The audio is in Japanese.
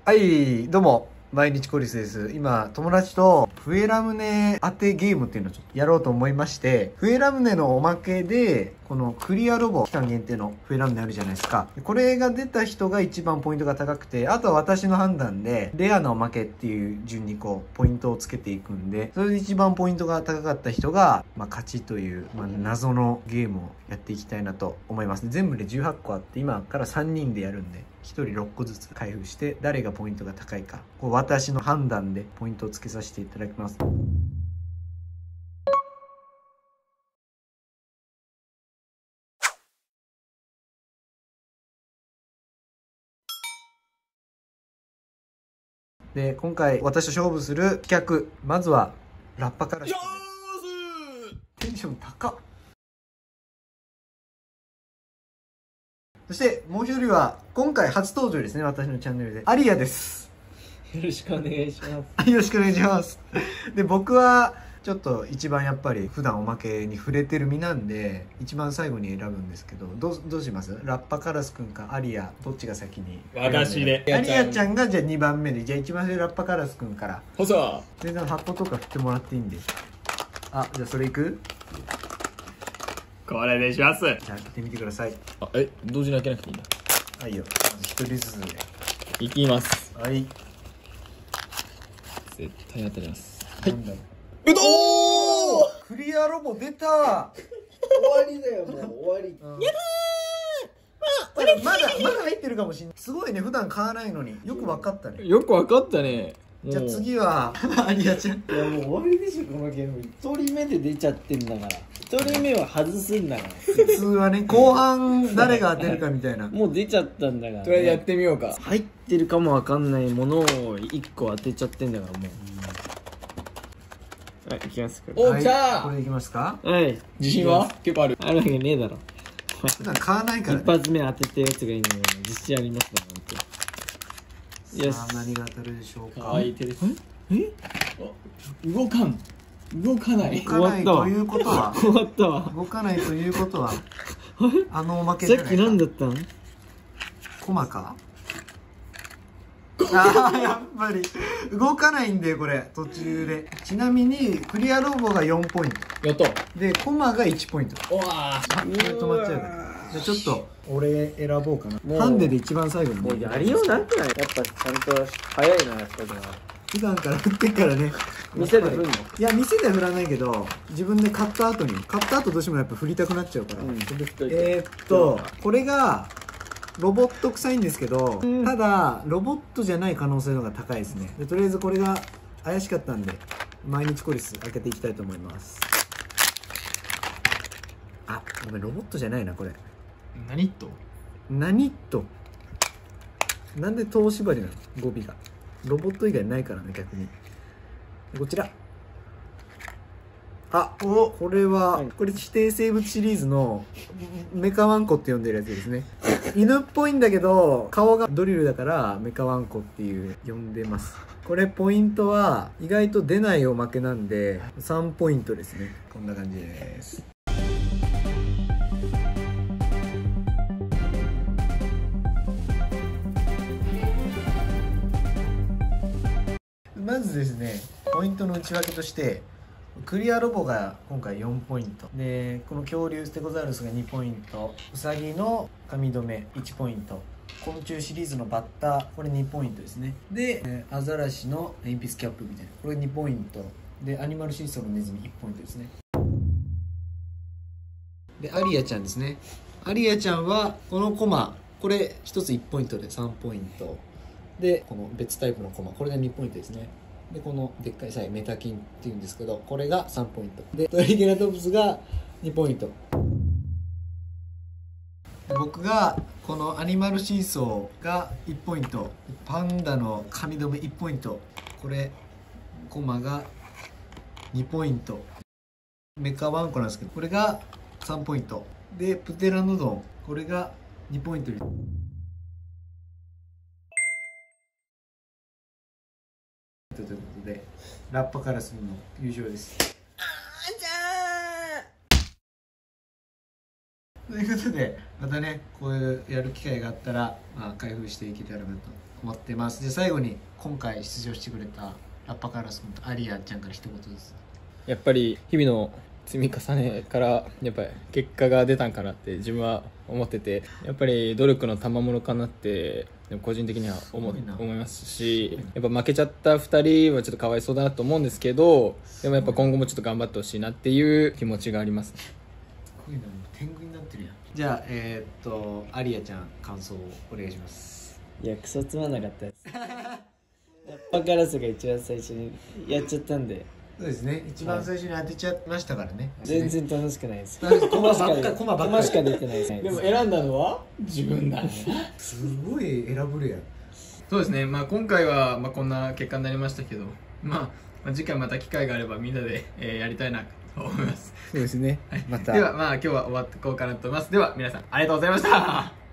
はい、どうも、毎日コリスです。今、友達と、笛ラムネ当てゲームっていうのをちょっとやろうと思いまして、笛ラムネのおまけで、このクリアロボ、期間限定の笛ラムネあるじゃないですか。これが出た人が一番ポイントが高くて、あとは私の判断で、レアなおまけっていう順にこう、ポイントをつけていくんで、それで一番ポイントが高かった人が、勝ちという、謎のゲームをやっていきたいなと思います。全部で18個あって、今から3人でやるんで、1人6個ずつ開封して誰がポイントが高いかこう私の判断でポイントをつけさせていただきます。で今回私と勝負する企画、まずはラッパからテンション高っ。そしてもう一人は今回初登場ですね、私のチャンネルでアリアです。 よろしくお願いします。 よろしくお願いします。で僕はちょっと一番やっぱり普段おまけに触れてる身なんで一番最後に選ぶんですけど、どうします？ラッパカラスくんかアリア、どっちが先に？ 私でアリアちゃんがじゃあ2番目で、じゃあ一番最初ラッパカラスくんからほそ全然箱とか振ってもらっていいんで。あ、じゃあそれいく？ これでします。 じゃあ開けてみてください。 同時に開けなくていいんだ。 はいよ、一人ずつで。 いきます。 はい、 絶対当たります。 なんだろうどークリアロボ出た。 終わりだよ、もう終わり。 やだー。まだ入ってるかもしんない。すごいね、普段買わないのによく分かったね。 よくわかったね。 じゃあ次はアリアちゃん。 いやもう終わりでしょ、このゲーム。1人目で出ちゃってんだから。1人目は外すんだから。 普通はね、後半誰が当てるかみたいな。 もう出ちゃったんだから、ね。 とりあえずやってみようか。 入ってるかもわかんないものを1個当てちゃってんだからもう。はい、いきますか。 お、 はい、 じゃあこれいきますか。 はい。 自信は結構ある。 あるわけねえだろ。 普段買わないから、 一ね。 発目当てたやつがいいのよ。自信ありますだなんて。よしさあ何が当たるでしょうか。 かわいい手です。動かない動かないということは終わったわ。 動かないということはあのおまけさっきじゃないか。 何だったの？ コマか。ああ、やっぱり動かないんだよこれ途中で。ちなみにクリアロボが4ポイントやったでコマが1ポイント。 おわあ、これ止まっちゃうからじゃあちょっと俺選ぼうかな。 もうハンデで一番最後にもうやりようなくない？やっぱちゃんと早いな、それは。 普段から振ってっからね。 店で振んの？ いや店では振らないけど自分で買った後どうしてもやっぱ振りたくなっちゃうから、これがロボット臭いんですけど、ただロボットじゃない可能性の方が高いですね。でとりあえずこれが怪しかったんで毎日コリス開けていきたいと思います。あ、ごめん、ロボットじゃないなこれ。 何と何となんで東縛りなの？語尾がロボット以外ないからね、逆に。こちら、これは、これ指定生物シリーズのメカワンコって呼んでるやつですね。犬っぽいんだけど顔がドリルだからメカワンコっていう呼んでます。これポイントは意外と出ないおまけなんで3ポイントですね。こんな感じです。まずですね、ポイントの内訳としてクリアロボが今回4ポイントで、この恐竜ステゴザウルスが2ポイント、ウサギの髪留め1ポイント、昆虫シリーズのバッターこれ2ポイントですね。でアザラシの鉛筆キャップみたいなこれ2ポイントで、アニマルシーソーのネズミ1ポイントですね。でアリアちゃんですね。アリアちゃんはこのコマこれ1つ1ポイントで3ポイントで、この別タイプのコマこれが2ポイントですね。でこのでっかいサイメタキンっていうんですけどこれが3ポイントで、トリケラトプスが2ポイント。僕がこのアニマルシーソーが1ポイント、パンダの髪留め1ポイント、これコマが2ポイント、メカワンコなんですけどこれが3ポイントで、プテラノドンこれが2ポイントです。ということでラッパカラスの優勝です。ということでまたねこういうやる機会があったら、開封していけたらなと思ってます。で最後に今回出場してくれたラッパカラス君とアリアちゃんから一言です。 やっぱり日々の積み重ねからやっぱり結果が出たんかなって自分は思ってて、やっぱり努力の賜物かなって個人的には思いますし、やっぱ負けちゃった2人はちょっとかわいそうだなと思うんですけど、でもやっぱ今後もちょっと頑張ってほしいなっていう気持ちがあります。 すごいな、もう天狗になってるやん。じゃあアリアちゃん感想をお願いします。 いやクソつまんなかったですラッパカラスが一番最初にやっちゃったんで、 そうですね、一番最初に当てちゃいましたからね。 全然楽しくないですコマばっかコマしか出てないです。 でも選んだのは自分だ。 すごい選ぶるやん。 そうですね、まあ、今回はこんな結果になりましたけど、まあ、次回また機会があればみんなで、やりたいなと思います。 そうですね、またではまあ今日は終わっていこうかなと思います。では皆さんありがとうございました。